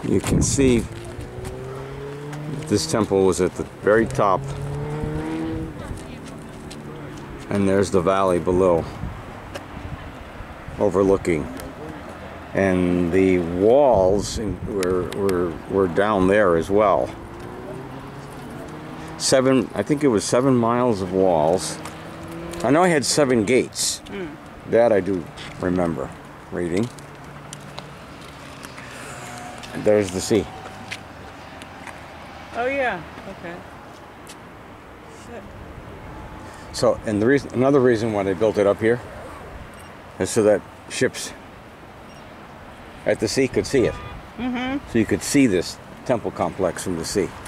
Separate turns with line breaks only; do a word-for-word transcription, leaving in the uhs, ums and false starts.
You can see this temple was at the very top, and there's the valley below, overlooking. And the walls were, were, were down there as well. Seven, I think it was seven miles of walls. I know I had seven gates. Mm. That I do remember reading. And there's the sea.
Oh yeah, okay. Shit.
So, and the reason, another reason why they built it up here is so that ships at the sea could see it.
Mm-hmm.
So you could see this temple complex from the sea.